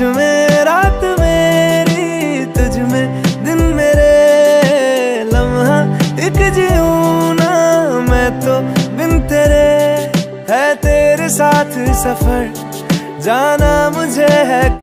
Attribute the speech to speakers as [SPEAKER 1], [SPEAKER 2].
[SPEAKER 1] में रात मेरी, तुझ में दिन मेरे, लम्हा एक जीऊं ना मैं तो बिन तेरे। है तेरे साथ सफर, जाना मुझे है